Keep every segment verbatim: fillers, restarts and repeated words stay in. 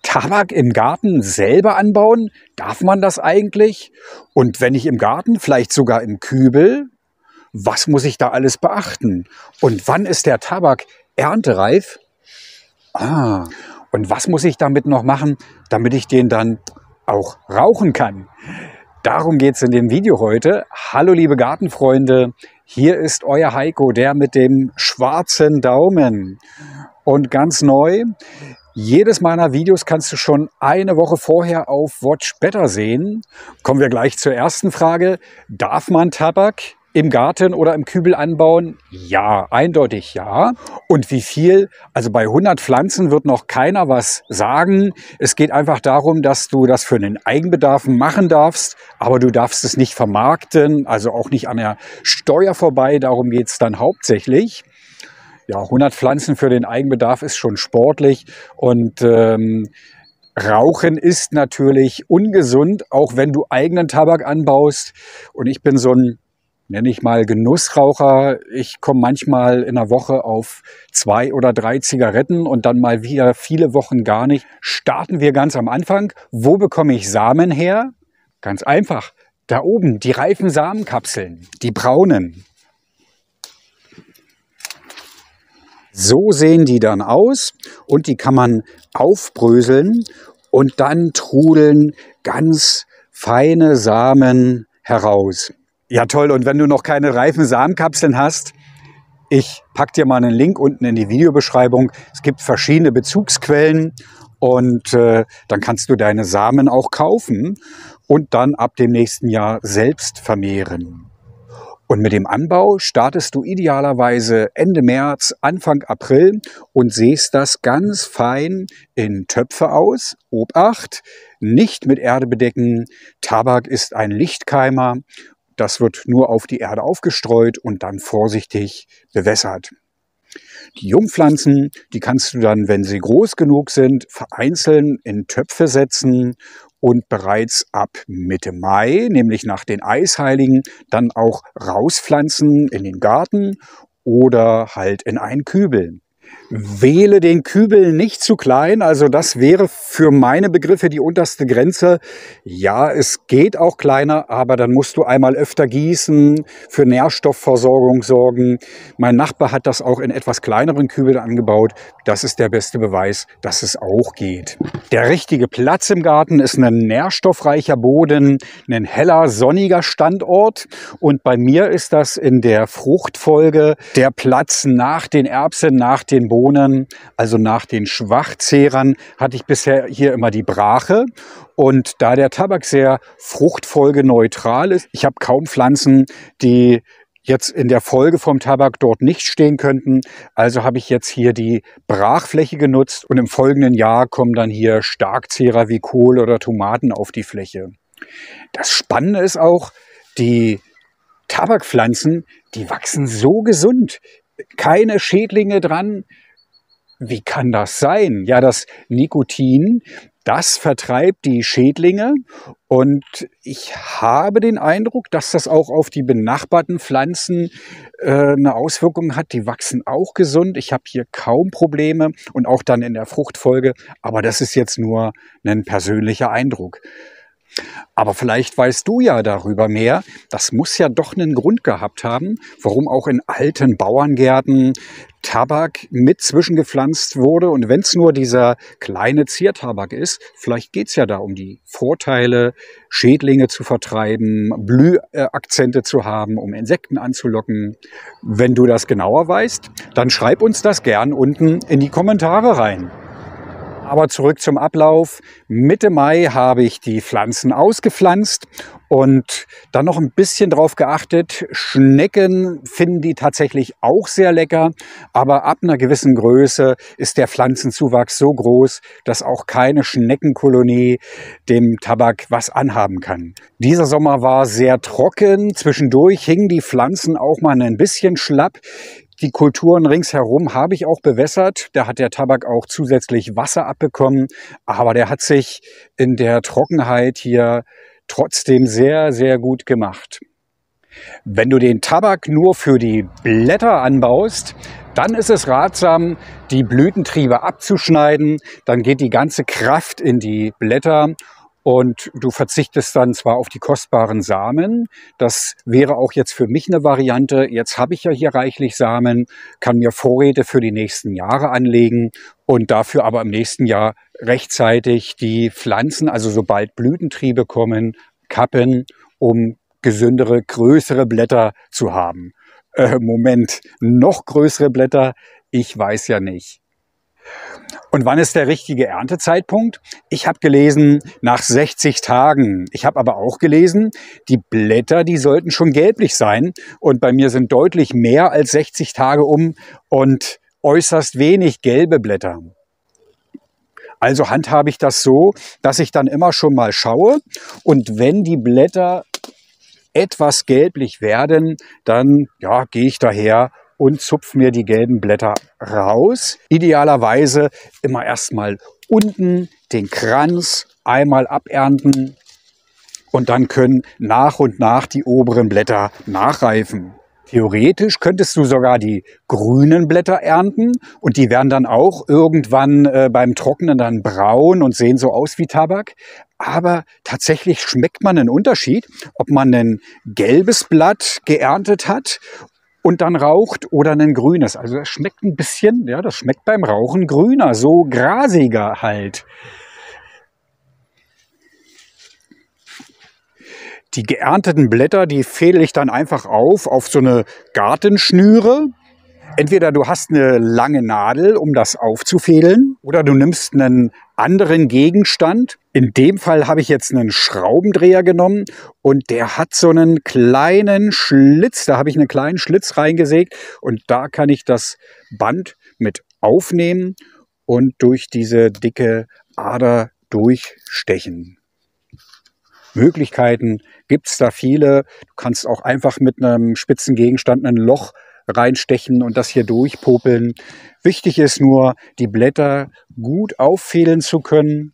Tabak im Garten selber anbauen? Darf man das eigentlich? Und wenn nicht im Garten, vielleicht sogar im Kübel? Was muss ich da alles beachten? Und wann ist der Tabak erntereif? Ah, und was muss ich damit noch machen, damit ich den dann auch rauchen kann? Darum geht es in dem Video heute. Hallo liebe Gartenfreunde, hier ist euer Heiko, der mit dem schwarzen Daumen. Und ganz neu, jedes meiner Videos kannst du schon eine Woche vorher auf Watch Better sehen. Kommen wir gleich zur ersten Frage. Darf man Tabak im Garten oder im Kübel anbauen? Ja, eindeutig ja. Und wie viel? Also bei hundert Pflanzen wird noch keiner was sagen. Es geht einfach darum, dass du das für den Eigenbedarf machen darfst, aber du darfst es nicht vermarkten, also auch nicht an der Steuer vorbei. Darum geht es dann hauptsächlich. Ja, hundert Pflanzen für den Eigenbedarf ist schon sportlich und ähm, Rauchen ist natürlich ungesund, auch wenn du eigenen Tabak anbaust. Und ich bin so ein, nenne ich mal, Genussraucher. Ich komme manchmal in der Woche auf zwei oder drei Zigaretten und dann mal wieder viele Wochen gar nicht. Starten wir ganz am Anfang. Wo bekomme ich Samen her? Ganz einfach. Da oben, die reifen Samenkapseln, die braunen. So sehen die dann aus und die kann man aufbröseln und dann trudeln ganz feine Samen heraus. Ja toll, und wenn du noch keine reifen Samenkapseln hast, ich packe dir mal einen Link unten in die Videobeschreibung. Es gibt verschiedene Bezugsquellen und äh, dann kannst du deine Samen auch kaufen und dann ab dem nächsten Jahr selbst vermehren. Und mit dem Anbau startest du idealerweise Ende März, Anfang April und säst das ganz fein in Töpfe aus. Obacht, nicht mit Erde bedecken. Tabak ist ein Lichtkeimer. Das wird nur auf die Erde aufgestreut und dann vorsichtig bewässert. Die Jungpflanzen, die kannst du dann, wenn sie groß genug sind, vereinzelt in Töpfe setzen und bereits ab Mitte Mai, nämlich nach den Eisheiligen, dann auch rauspflanzen in den Garten oder halt in einen Kübel. Wähle den Kübel nicht zu klein, also das wäre für meine Begriffe die unterste Grenze. Ja, es geht auch kleiner, aber dann musst du einmal öfter gießen, für Nährstoffversorgung sorgen. Mein Nachbar hat das auch in etwas kleineren Kübeln angebaut. Das ist der beste Beweis, dass es auch geht. Der richtige Platz im Garten ist ein nährstoffreicher Boden, ein heller, sonniger Standort. Und bei mir ist das in der Fruchtfolge der Platz nach den Erbsen, nach den Bohnen, also nach den Schwachzehrern, hatte ich bisher hier immer die Brache. Und da der Tabak sehr fruchtfolgeneutral ist, ich habe kaum Pflanzen, die jetzt in der Folge vom Tabak dort nicht stehen könnten. Also habe ich jetzt hier die Brachfläche genutzt und im folgenden Jahr kommen dann hier Starkzehrer wie Kohl oder Tomaten auf die Fläche. Das Spannende ist auch, die Tabakpflanzen, die wachsen so gesund. Keine Schädlinge dran. Wie kann das sein? Ja, das Nikotin, das vertreibt die Schädlinge und ich habe den Eindruck, dass das auch auf die benachbarten Pflanzen äh, eine Auswirkung hat. Die wachsen auch gesund. Ich habe hier kaum Probleme und auch dann in der Fruchtfolge. Aber das ist jetzt nur ein persönlicher Eindruck. Aber vielleicht weißt du ja darüber mehr. Das muss ja doch einen Grund gehabt haben, warum auch in alten Bauerngärten Tabak mit zwischengepflanzt wurde. Und wenn es nur dieser kleine Ziertabak ist, vielleicht geht es ja da um die Vorteile, Schädlinge zu vertreiben, Blühakzente zu haben, um Insekten anzulocken. Wenn du das genauer weißt, dann schreib uns das gern unten in die Kommentare rein. Aber zurück zum Ablauf. Mitte Mai habe ich die Pflanzen ausgepflanzt und dann noch ein bisschen drauf geachtet. Schnecken finden die tatsächlich auch sehr lecker, aber ab einer gewissen Größe ist der Pflanzenzuwachs so groß, dass auch keine Schneckenkolonie dem Tabak was anhaben kann. Dieser Sommer war sehr trocken. Zwischendurch hingen die Pflanzen auch mal ein bisschen schlapp. Die Kulturen ringsherum habe ich auch bewässert. Da hat der Tabak auch zusätzlich Wasser abbekommen. Aber der hat sich in der Trockenheit hier trotzdem sehr, sehr gut gemacht. Wenn du den Tabak nur für die Blätter anbaust, Dann ist es ratsam, die Blütentriebe abzuschneiden. Dann geht die ganze Kraft in die Blätter und du verzichtest dann zwar auf die kostbaren Samen. Das wäre auch jetzt für mich eine Variante. Jetzt habe ich ja hier reichlich Samen, kann mir Vorräte für die nächsten Jahre anlegen und dafür aber im nächsten Jahr rechtzeitig die Pflanzen, also sobald Blütentriebe kommen, kappen, um gesündere, größere Blätter zu haben. Äh, Moment, noch größere Blätter? Ich weiß ja nicht. Und wann ist der richtige Erntezeitpunkt? Ich habe gelesen, nach sechzig Tagen. Ich habe aber auch gelesen, die Blätter, die sollten schon gelblich sein. Und bei mir sind deutlich mehr als sechzig Tage um und äußerst wenig gelbe Blätter. Also handhabe ich das so, dass ich dann immer schon mal schaue. Und wenn die Blätter etwas gelblich werden, dann ja, gehe ich daher und zupfe mir die gelben Blätter raus. Idealerweise immer erstmal unten den Kranz einmal abernten und dann können nach und nach die oberen Blätter nachreifen. Theoretisch könntest du sogar die grünen Blätter ernten und die werden dann auch irgendwann äh, beim Trocknen dann braun und sehen so aus wie Tabak. Aber tatsächlich schmeckt man einen Unterschied, ob man ein gelbes Blatt geerntet hat und dann raucht oder ein grünes. Also das schmeckt ein bisschen, ja, das schmeckt beim Rauchen grüner, so grasiger halt. Die geernteten Blätter, die fädel ich dann einfach auf, auf so eine Gartenschnüre. Entweder du hast eine lange Nadel, um das aufzufädeln, oder du nimmst einen anderen Gegenstand. In dem Fall habe ich jetzt einen Schraubendreher genommen und der hat so einen kleinen Schlitz. Da habe ich einen kleinen Schlitz reingesägt und da kann ich das Band mit aufnehmen und durch diese dicke Ader durchstechen. Möglichkeiten gibt es da viele. Du kannst auch einfach mit einem spitzen Gegenstand ein Loch reinstechen und das hier durchpopeln. Wichtig ist nur, die Blätter gut auffädeln zu können.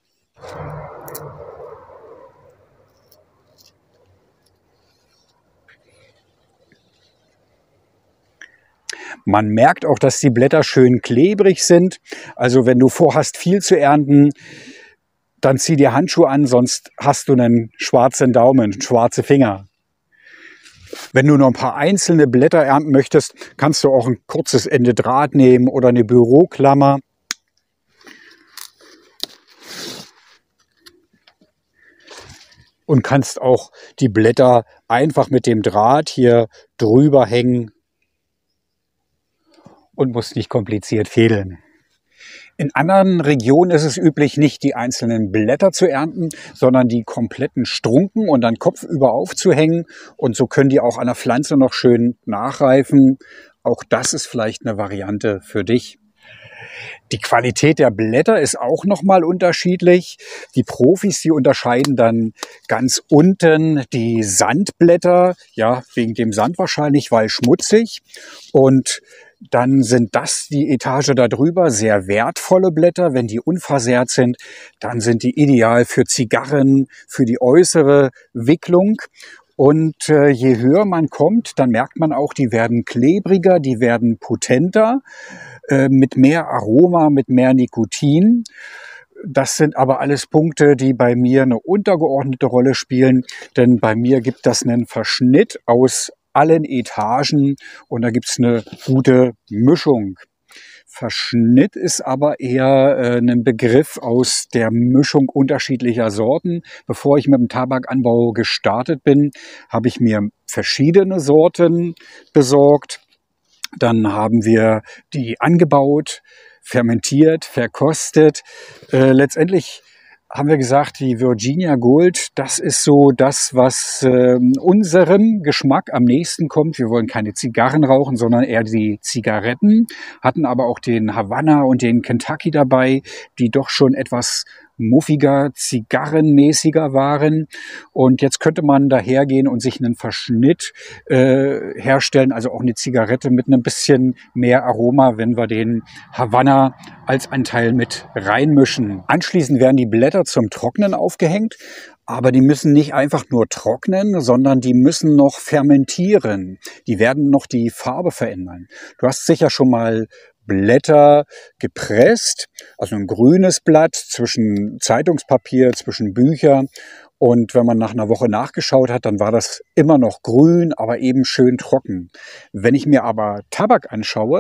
Man merkt auch, dass die Blätter schön klebrig sind. Also wenn du vorhast, viel zu ernten, dann zieh dir Handschuhe an, sonst hast du einen schwarzen Daumen, schwarze Finger. Wenn du noch ein paar einzelne Blätter ernten möchtest, kannst du auch ein kurzes Ende Draht nehmen oder eine Büroklammer. Und kannst auch die Blätter einfach mit dem Draht hier drüber hängen und musst nicht kompliziert fädeln. In anderen Regionen ist es üblich, nicht die einzelnen Blätter zu ernten, sondern die kompletten Strunken und dann kopfüber aufzuhängen. Und so können die auch an der Pflanze noch schön nachreifen. Auch das ist vielleicht eine Variante für dich. Die Qualität der Blätter ist auch nochmal unterschiedlich. Die Profis, die unterscheiden dann ganz unten die Sandblätter, ja, wegen dem Sand wahrscheinlich, weil schmutzig. Und dann sind das die Etage darüber sehr wertvolle Blätter. Wenn die unversehrt sind, dann sind die ideal für Zigarren, für die äußere Wicklung. Und äh, je höher man kommt, dann merkt man auch, die werden klebriger, die werden potenter, äh, mit mehr Aroma, mit mehr Nikotin. Das sind aber alles Punkte, die bei mir eine untergeordnete Rolle spielen, denn bei mir gibt das einen Verschnitt aus allen Etagen und da gibt es eine gute Mischung. Verschnitt ist aber eher äh, ein Begriff aus der Mischung unterschiedlicher Sorten. Bevor ich mit dem Tabakanbau gestartet bin, habe ich mir verschiedene Sorten besorgt. Dann haben wir die angebaut, fermentiert, verkostet. Äh, letztendlich haben wir gesagt, die Virginia Gold, das ist so das, was äh, unserem Geschmack am nächsten kommt. Wir wollen keine Zigarren rauchen, sondern eher die Zigaretten. Hatten aber auch den Havanna und den Kentucky dabei, die doch schon etwas muffiger, zigarrenmäßiger waren. Und jetzt könnte man dahergehen und sich einen Verschnitt äh, herstellen, also auch eine Zigarette mit einem bisschen mehr Aroma, wenn wir den Havanna als Anteil mit reinmischen. Anschließend werden die Blätter zum Trocknen aufgehängt. Aber die müssen nicht einfach nur trocknen, sondern die müssen noch fermentieren. Die werden noch die Farbe verändern. Du hast sicher schon mal Blätter gepresst, also ein grünes Blatt zwischen Zeitungspapier, zwischen Bücher. Und wenn man nach einer Woche nachgeschaut hat, dann war das immer noch grün, aber eben schön trocken. Wenn ich mir aber Tabak anschaue,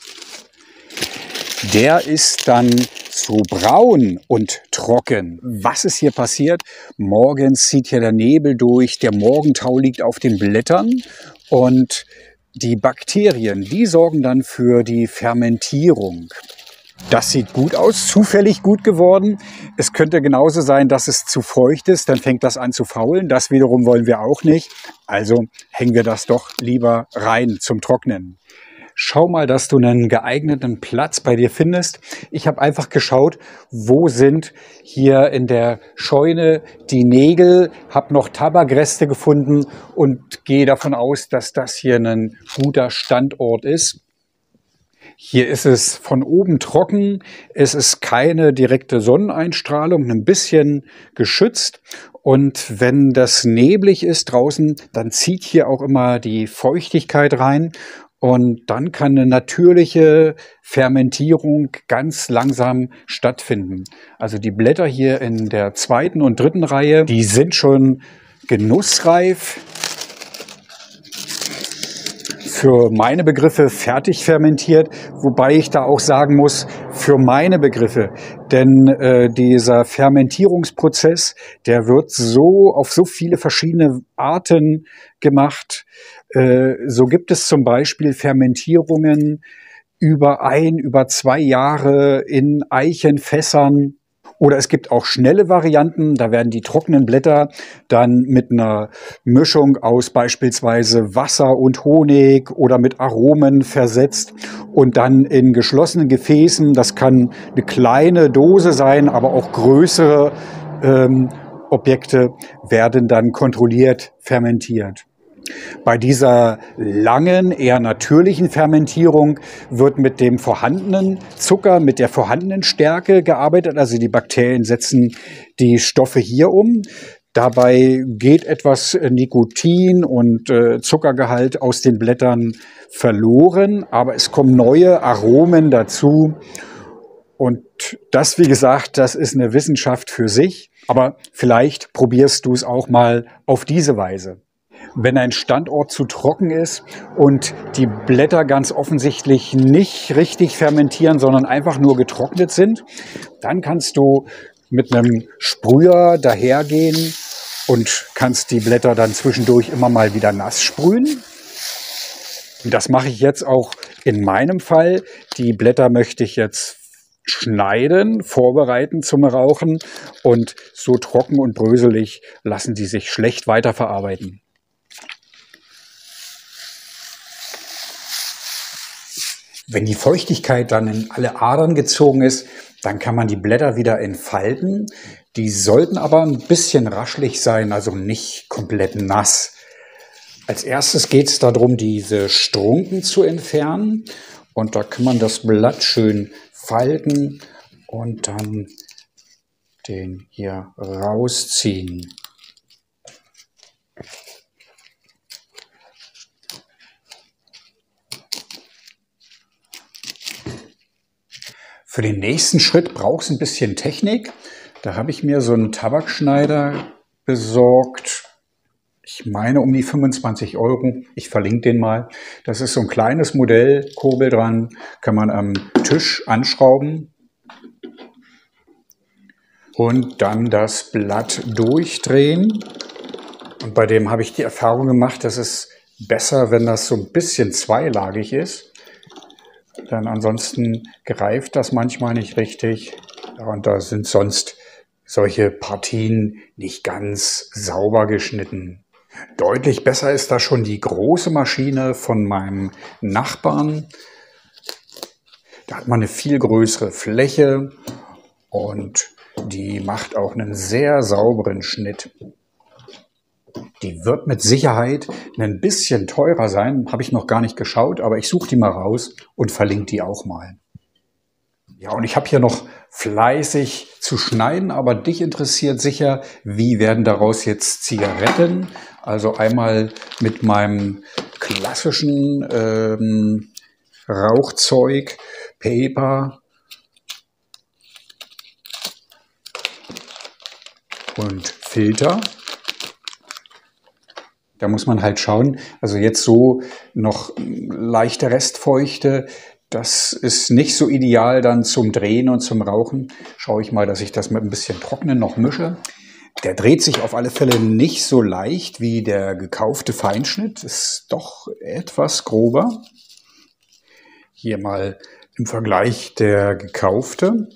der ist dann so braun und trocken. Was ist hier passiert? Morgens zieht hier der Nebel durch, der Morgentau liegt auf den Blättern und die Bakterien, die sorgen dann für die Fermentierung. Das sieht gut aus, zufällig gut geworden. Es könnte genauso sein, dass es zu feucht ist, dann fängt das an zu faulen. Das wiederum wollen wir auch nicht. Also hängen wir das doch lieber rein zum Trocknen. Schau mal, dass du einen geeigneten Platz bei dir findest. Ich habe einfach geschaut, wo sind hier in der Scheune die Nägel, habe noch Tabakreste gefunden und gehe davon aus, dass das hier ein guter Standort ist. Hier ist es von oben trocken, es ist keine direkte Sonneneinstrahlung, ein bisschen geschützt. Und wenn das neblig ist draußen, dann zieht hier auch immer die Feuchtigkeit rein. Und dann kann eine natürliche Fermentierung ganz langsam stattfinden. Also die Blätter hier in der zweiten und dritten Reihe, die sind schon genussreif. Für meine Begriffe fertig fermentiert, wobei ich da auch sagen muss, für meine Begriffe. Denn äh, dieser Fermentierungsprozess, der wird so auf so viele verschiedene Arten gemacht. Äh, so gibt es zum Beispiel Fermentierungen über ein, über zwei Jahre in Eichenfässern. Oder es gibt auch schnelle Varianten, da werden die trockenen Blätter dann mit einer Mischung aus beispielsweise Wasser und Honig oder mit Aromen versetzt und dann in geschlossenen Gefäßen, das kann eine kleine Dose sein, aber auch größere ähm, Objekte werden dann kontrolliert fermentiert. Bei dieser langen, eher natürlichen Fermentierung wird mit dem vorhandenen Zucker, mit der vorhandenen Stärke gearbeitet. Also die Bakterien setzen die Stoffe hier um. Dabei geht etwas Nikotin und äh, Zuckergehalt aus den Blättern verloren, aber es kommen neue Aromen dazu. Und das, wie gesagt, das ist eine Wissenschaft für sich. Aber vielleicht probierst du es auch mal auf diese Weise. Wenn ein Standort zu trocken ist und die Blätter ganz offensichtlich nicht richtig fermentieren, sondern einfach nur getrocknet sind, dann kannst du mit einem Sprüher dahergehen und kannst die Blätter dann zwischendurch immer mal wieder nass sprühen. Und das mache ich jetzt auch in meinem Fall. Die Blätter möchte ich jetzt schneiden, vorbereiten zum Rauchen und so trocken und bröselig lassen die sich schlecht weiterverarbeiten. Wenn die Feuchtigkeit dann in alle Adern gezogen ist, dann kann man die Blätter wieder entfalten. Die sollten aber ein bisschen raschelig sein, also nicht komplett nass. Als erstes geht es darum, diese Strunken zu entfernen. Und da kann man das Blatt schön falten und dann den hier rausziehen. Für den nächsten Schritt braucht es ein bisschen Technik. Da habe ich mir so einen Tabakschneider besorgt. Ich meine um die fünfundzwanzig Euro. Ich verlinke den mal. Das ist so ein kleines Modell, Kurbel dran, kann man am Tisch anschrauben. Und dann das Blatt durchdrehen. Und bei dem habe ich die Erfahrung gemacht, dass es besser, wenn das so ein bisschen zweilagig ist. Denn ansonsten greift das manchmal nicht richtig. Und da sind sonst solche Partien nicht ganz sauber geschnitten. Deutlich besser ist da schon die große Maschine von meinem Nachbarn. Da hat man eine viel größere Fläche und die macht auch einen sehr sauberen Schnitt. Die wird mit Sicherheit ein bisschen teurer sein, habe ich noch gar nicht geschaut, aber ich suche die mal raus und verlinke die auch mal. Ja, und ich habe hier noch fleißig zu schneiden, aber dich interessiert sicher, wie werden daraus jetzt Zigaretten? Also einmal mit meinem klassischen ähm, Rauchzeug, Paper und Filter. Da muss man halt schauen, also jetzt so noch leichte Restfeuchte, das ist nicht so ideal dann zum Drehen und zum Rauchen. Schaue ich mal, dass ich das mit ein bisschen Trocknen noch mische. Der dreht sich auf alle Fälle nicht so leicht wie der gekaufte Feinschnitt, ist doch etwas grober. Hier mal im Vergleich der gekaufte.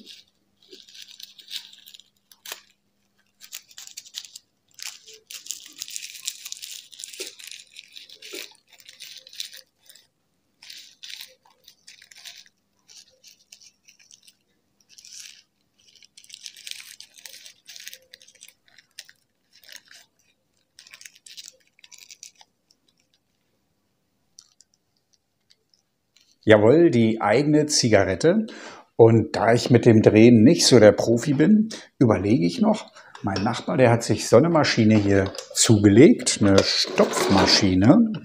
Jawohl, die eigene Zigarette. Und da ich mit dem Drehen nicht so der Profi bin, überlege ich noch, mein Nachbar, der hat sich so eine Maschine hier zugelegt, eine Stopfmaschine.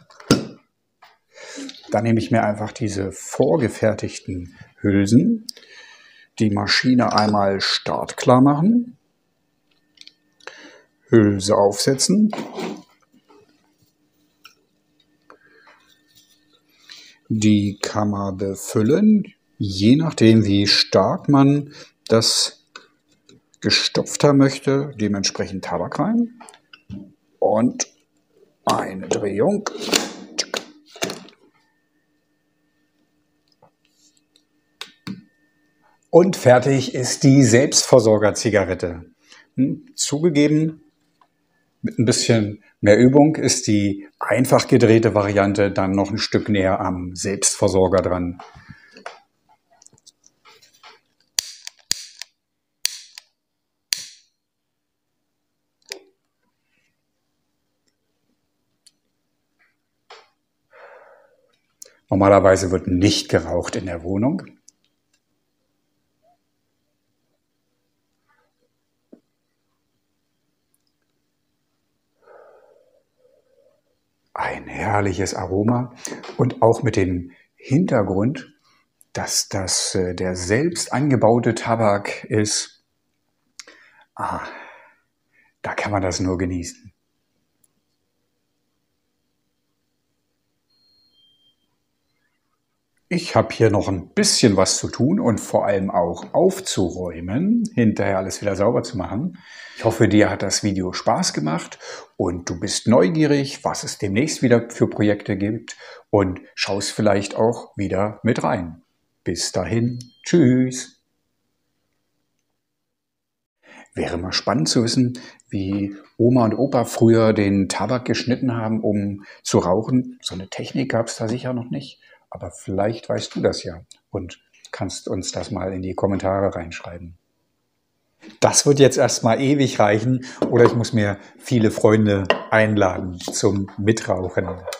Da nehme ich mir einfach diese vorgefertigten Hülsen, die Maschine einmal startklar machen, Hülse aufsetzen, die Kammer befüllen, je nachdem wie stark man das gestopft haben möchte, dementsprechend Tabak rein und eine Drehung. Und fertig ist die Selbstversorger-Zigarette. Hm, zugegeben, mit ein bisschen mehr Übung ist die einfach gedrehte Variante dann noch ein Stück näher am Selbstversorger dran. Normalerweise wird nicht geraucht in der Wohnung. Ein herrliches Aroma und auch mit dem Hintergrund, dass das äh, der selbst angebaute Tabak ist. Ah, da kann man das nur genießen. Ich habe hier noch ein bisschen was zu tun und vor allem auch aufzuräumen, hinterher alles wieder sauber zu machen. Ich hoffe, dir hat das Video Spaß gemacht und du bist neugierig, was es demnächst wieder für Projekte gibt und schaust vielleicht auch wieder mit rein. Bis dahin, tschüss! Wäre mal spannend zu wissen, wie Oma und Opa früher den Tabak geschnitten haben, um zu rauchen. So eine Technik gab es da sicher noch nicht. Aber vielleicht weißt du das ja und kannst uns das mal in die Kommentare reinschreiben. Das wird jetzt erstmal ewig reichen oder ich muss mir viele Freunde einladen zum Mitrauchen.